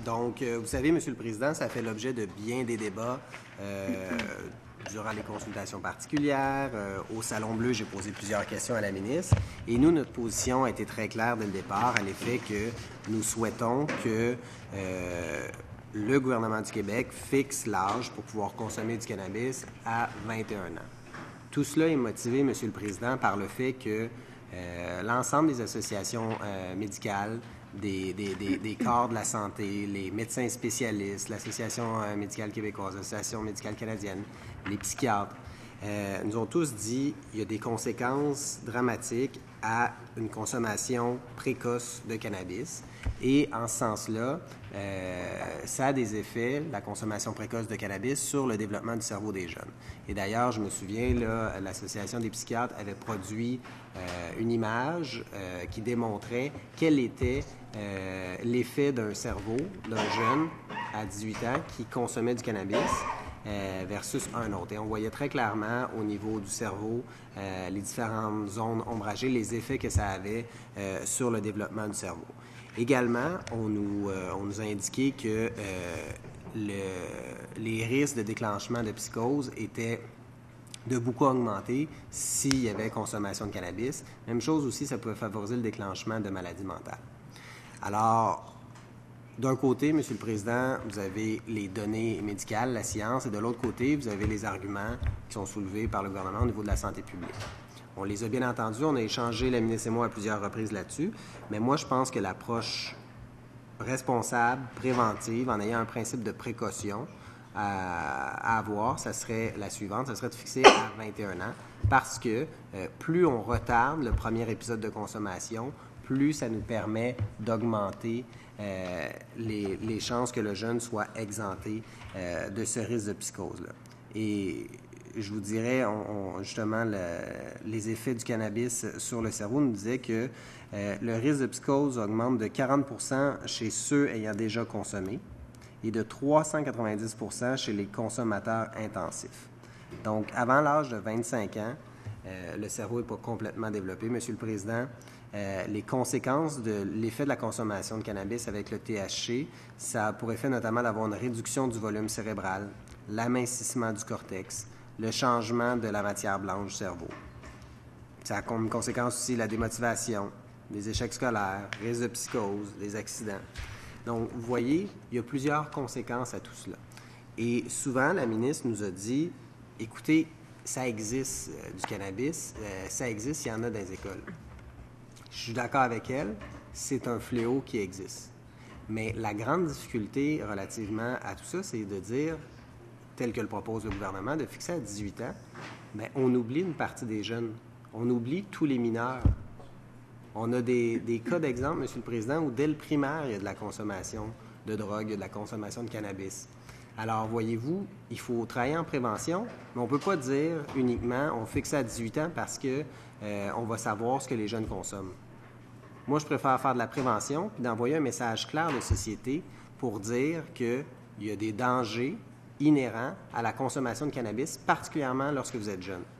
Donc, vous savez, Monsieur le Président, ça fait l'objet de bien des débats durant les consultations particulières. Au Salon Bleu, j'ai posé plusieurs questions à la ministre. Et nous, notre position a été très claire dès le départ, à l'effet que nous souhaitons que le gouvernement du Québec fixe l'âge pour pouvoir consommer du cannabis à 21 ans. Tout cela est motivé, Monsieur le Président, par le fait que l'ensemble des associations médicales, des corps de la santé, les médecins spécialistes, l'Association médicale québécoise, l'Association médicale canadienne, les psychiatres, nous ont tous dit qu'il y a des conséquences dramatiques à une consommation précoce de cannabis. Et en ce sens-là, ça a des effets, la consommation précoce de cannabis, sur le développement du cerveau des jeunes. Et d'ailleurs, je me souviens, là, l'Association des psychiatres avait produit une image qui démontrait quel était l'effet d'un cerveau d'un jeune à 18 ans qui consommait du cannabis versus un autre. Et on voyait très clairement au niveau du cerveau les différentes zones ombragées, les effets que ça avait sur le développement du cerveau. Également, on nous a indiqué que les risques de déclenchement de psychose étaient de beaucoup augmenter s'il y avait consommation de cannabis. Même chose aussi, ça pouvait favoriser le déclenchement de maladies mentales. Alors, d'un côté, Monsieur le Président, vous avez les données médicales, la science, et de l'autre côté, vous avez les arguments qui sont soulevés par le gouvernement au niveau de la santé publique. On les a bien entendus, on a échangé, la ministre et moi, à plusieurs reprises là-dessus, mais moi, je pense que l'approche responsable, préventive, en ayant un principe de précaution à avoir, ça serait la suivante, ça serait de fixer à 21 ans, parce que plus on retarde le premier épisode de consommation, plus ça nous permet d'augmenter les chances que le jeune soit exempté de ce risque de psychose-là. Et je vous dirais, justement, les effets du cannabis sur le cerveau nous disaient que le risque de psychose augmente de 40 % chez ceux ayant déjà consommé et de 390 % chez les consommateurs intensifs. Donc, avant l'âge de 25 ans, le cerveau n'est pas complètement développé. Monsieur le Président, les conséquences de l'effet de la consommation de cannabis avec le THC, ça a pour effet notamment d'avoir une réduction du volume cérébral, l'amincissement du cortex, le changement de la matière blanche du cerveau. Ça a comme conséquence aussi la démotivation, des échecs scolaires, risque de psychose, des accidents. Donc, vous voyez, il y a plusieurs conséquences à tout cela. Et souvent, la ministre nous a dit, écoutez, ça existe du cannabis, ça existe, il y en a dans les écoles. Je suis d'accord avec elle, c'est un fléau qui existe. Mais la grande difficulté relativement à tout ça, c'est de dire, tel que le propose le gouvernement, de fixer à 18 ans, bien, on oublie une partie des jeunes. On oublie tous les mineurs. On a des cas d'exemple, Monsieur le Président, où dès le primaire, il y a de la consommation de drogue, il y a de la consommation de cannabis. Alors, voyez-vous, il faut travailler en prévention, mais on ne peut pas dire uniquement on fixe ça à 18 ans parce que on va savoir ce que les jeunes consomment. Moi, je préfère faire de la prévention puis d'envoyer un message clair de société pour dire qu'il y a des dangers inhérents à la consommation de cannabis, particulièrement lorsque vous êtes jeune.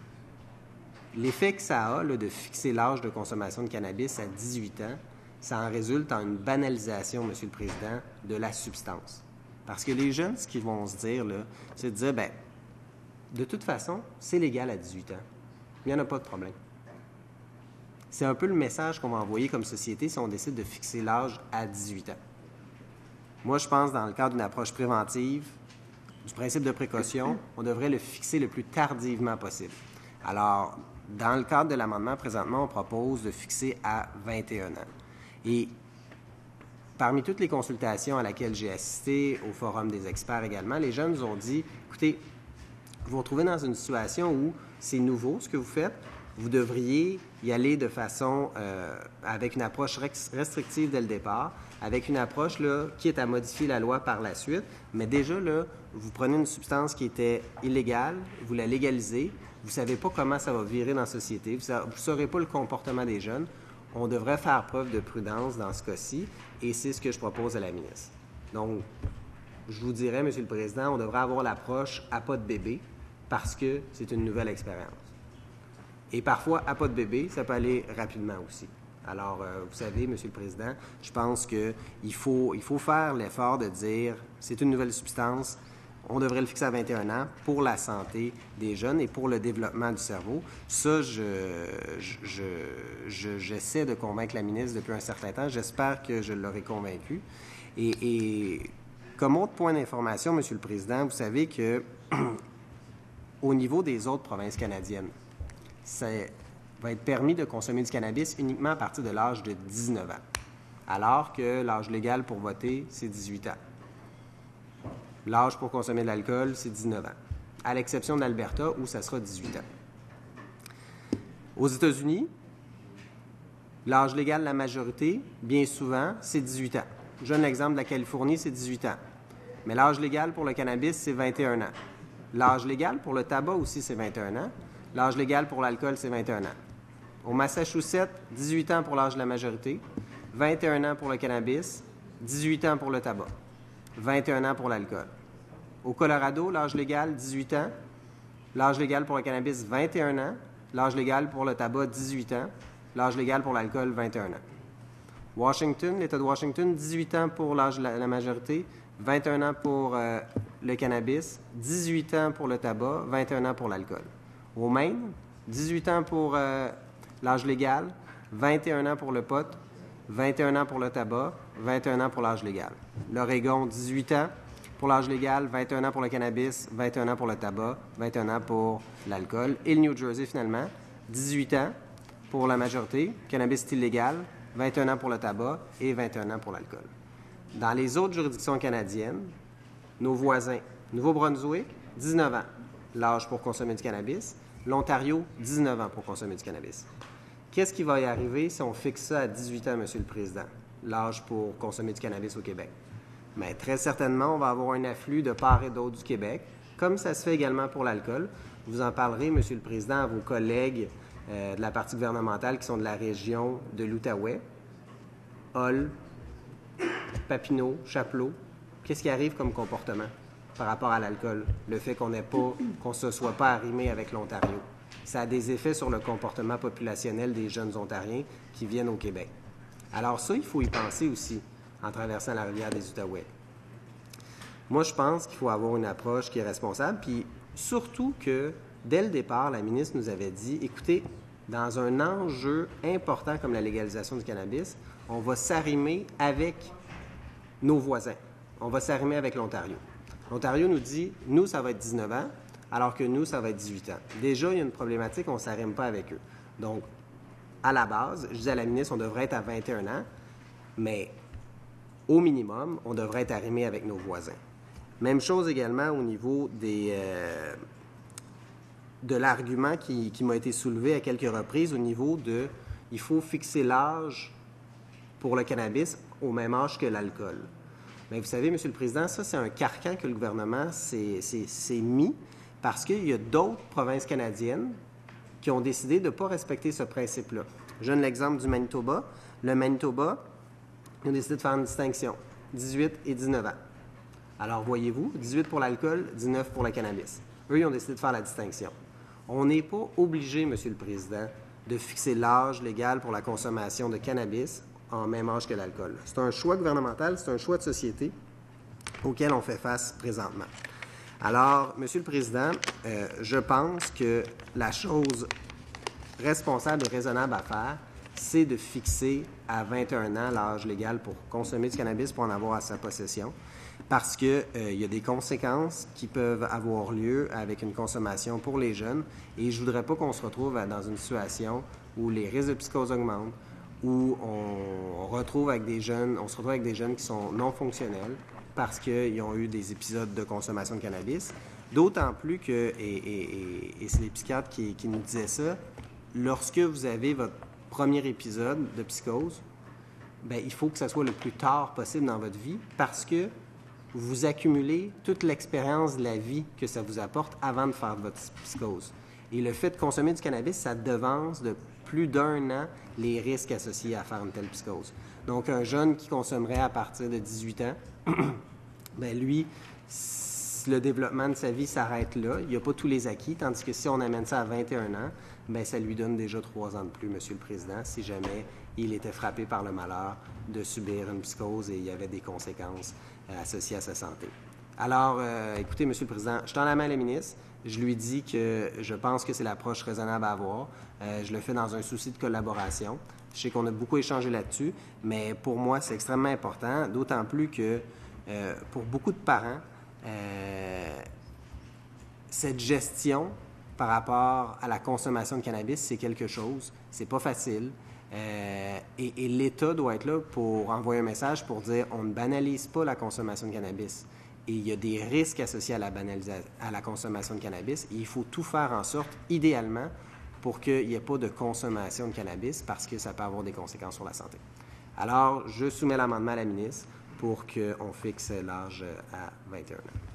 L'effet que ça a là, de fixer l'âge de consommation de cannabis à 18 ans, ça en résulte en une banalisation, Monsieur le Président, de la substance. Parce que les jeunes, ce qu'ils vont se dire, là, c'est de dire, bien, de toute façon, c'est légal à 18 ans. Il n'y en a pas de problème. C'est un peu le message qu'on va envoyer comme société si on décide de fixer l'âge à 18 ans. Moi, je pense, dans le cadre d'une approche préventive, du principe de précaution, on devrait le fixer le plus tardivement possible. Alors, dans le cadre de l'amendement, présentement, on propose de fixer à 21 ans. Et parmi toutes les consultations à laquelle j'ai assisté, au Forum des experts également, les jeunes nous ont dit, écoutez, vous vous retrouvez dans une situation où c'est nouveau ce que vous faites, vous devriez y aller de façon, avec une approche restrictive dès le départ, avec une approche là, qui est à modifier la loi par la suite, mais déjà, là, vous prenez une substance qui était illégale, vous la légalisez, vous ne savez pas comment ça va virer dans la société, vous ne saurez pas le comportement des jeunes. On devrait faire preuve de prudence dans ce cas-ci, et c'est ce que je propose à la ministre. Donc, je vous dirais, Monsieur le Président, on devrait avoir l'approche à pas de bébé, parce que c'est une nouvelle expérience. Et parfois, à pas de bébé, ça peut aller rapidement aussi. Alors, vous savez, Monsieur le Président, je pense qu'il faut faire l'effort de dire c'est une nouvelle substance, on devrait le fixer à 21 ans pour la santé des jeunes et pour le développement du cerveau. Ça, j'essaie de convaincre la ministre depuis un certain temps. J'espère que je l'aurai convaincue. Et comme autre point d'information, Monsieur le Président, vous savez que au niveau des autres provinces canadiennes, ça va être permis de consommer du cannabis uniquement à partir de l'âge de 19 ans, alors que l'âge légal pour voter, c'est 18 ans. L'âge pour consommer de l'alcool, c'est 19 ans, à l'exception de l'Alberta, où ça sera 18 ans. Aux États-Unis, l'âge légal de la majorité, bien souvent, c'est 18 ans. Je donne l'exemple de la Californie, c'est 18 ans. Mais l'âge légal pour le cannabis, c'est 21 ans. L'âge légal pour le tabac aussi, c'est 21 ans. L'âge légal pour l'alcool, c'est 21 ans. Au Massachusetts, 18 ans pour l'âge de la majorité, 21 ans pour le cannabis, 18 ans pour le tabac, 21 ans pour l'alcool. Au Colorado, l'âge légal, 18 ans. L'âge légal pour le cannabis, 21 ans. L'âge légal pour le tabac, 18 ans. L'âge légal pour l'alcool, 21 ans. Washington, l'État de Washington, 18 ans pour l'âge de la majorité, 21 ans pour le cannabis, 18 ans pour le tabac, 21 ans pour l'alcool. Au Maine, 18 ans pour l'âge légal, 21 ans pour le pot, 21 ans pour le tabac, 21 ans pour l'âge légal. L'Oregon, 18 ans pour l'âge légal, 21 ans pour le cannabis, 21 ans pour le tabac, 21 ans pour l'alcool. Et le New Jersey, finalement, 18 ans pour la majorité, cannabis est illégal, 21 ans pour le tabac et 21 ans pour l'alcool. Dans les autres juridictions canadiennes, nos voisins, Nouveau-Brunswick, 19 ans, l'âge pour consommer du cannabis. L'Ontario, 19 ans pour consommer du cannabis. Qu'est-ce qui va y arriver si on fixe ça à 18 ans, Monsieur le Président, l'âge pour consommer du cannabis au Québec? Bien, très certainement, on va avoir un afflux de part et d'autre du Québec, comme ça se fait également pour l'alcool. Vous en parlerez, Monsieur le Président, à vos collègues de la partie gouvernementale qui sont de la région de l'Outaouais, Hull, Papineau, Chapleau. Qu'est-ce qui arrive comme comportement par rapport à l'alcool? Le fait qu'on ne se soit pas arrimé avec l'Ontario. Ça a des effets sur le comportement populationnel des jeunes Ontariens qui viennent au Québec. Alors ça, il faut y penser aussi en traversant la rivière des Outaouais. Moi, je pense qu'il faut avoir une approche qui est responsable, puis surtout que, dès le départ, la ministre nous avait dit, écoutez, dans un enjeu important comme la légalisation du cannabis, on va s'arrimer avec nos voisins. On va s'arrimer avec l'Ontario. L'Ontario nous dit, nous, ça va être 19 ans, alors que nous, ça va être 18 ans. Déjà, il y a une problématique, on ne s'arrime pas avec eux. Donc, à la base, je dis à la ministre, on devrait être à 21 ans, mais au minimum, on devrait être arrimé avec nos voisins. Même chose également au niveau de l'argument qui m'a été soulevé à quelques reprises au niveau de il faut fixer l'âge pour le cannabis au même âge que l'alcool. Bien, vous savez, Monsieur le Président, ça, c'est un carcan que le gouvernement s'est mis parce qu'il y a d'autres provinces canadiennes qui ont décidé de ne pas respecter ce principe-là. Je donne l'exemple du Manitoba. Le Manitoba, ils ont décidé de faire une distinction, 18 et 19 ans. Alors, voyez-vous, 18 pour l'alcool, 19 pour le cannabis. Eux, ils ont décidé de faire la distinction. On n'est pas obligé, Monsieur le Président, de fixer l'âge légal pour la consommation de cannabis en même âge que l'alcool. C'est un choix gouvernemental, c'est un choix de société auquel on fait face présentement. Alors, Monsieur le Président, je pense que la chose responsable et raisonnable à faire, c'est de fixer à 21 ans l'âge légal pour consommer du cannabis pour en avoir à sa possession, parce qu'il y a des conséquences qui peuvent avoir lieu avec une consommation pour les jeunes, et je ne voudrais pas qu'on se retrouve dans une situation où les risques de psychose augmentent, où on se retrouve avec des jeunes qui sont non fonctionnels parce qu'ils ont eu des épisodes de consommation de cannabis. D'autant plus que, et c'est les psychiatres qui nous disaient ça, lorsque vous avez votre premier épisode de psychose, bien, il faut que ça soit le plus tard possible dans votre vie parce que vous accumulez toute l'expérience de la vie que ça vous apporte avant de faire votre psychose. Et le fait de consommer du cannabis, ça devance de plus d'1 an les risques associés à faire une telle psychose. Donc, un jeune qui consommerait à partir de 18 ans, bien lui, le développement de sa vie s'arrête là. Il n'y a pas tous les acquis, tandis que si on amène ça à 21 ans, bien, ça lui donne déjà 3 ans de plus, Monsieur le Président, si jamais il était frappé par le malheur de subir une psychose et il y avait des conséquences associées à sa santé. Alors, écoutez, Monsieur le Président, je tends la main à la ministre. Je lui dis que je pense que c'est l'approche raisonnable à avoir. Je le fais dans un souci de collaboration. Je sais qu'on a beaucoup échangé là-dessus, mais pour moi, c'est extrêmement important, d'autant plus que pour beaucoup de parents, cette gestion par rapport à la consommation de cannabis, c'est quelque chose, c'est pas facile. Et l'État doit être là pour envoyer un message pour dire on ne banalise pas la consommation de cannabis. Et il y a des risques associés à la consommation de cannabis. Et il faut tout faire en sorte, idéalement, pour qu'il n'y ait pas de consommation de cannabis parce que ça peut avoir des conséquences sur la santé. Alors, je soumets l'amendement à la ministre pour qu'on fixe l'âge à 21 ans.